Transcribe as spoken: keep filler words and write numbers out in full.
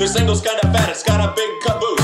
This angle's kinda fat, it's got a big caboose.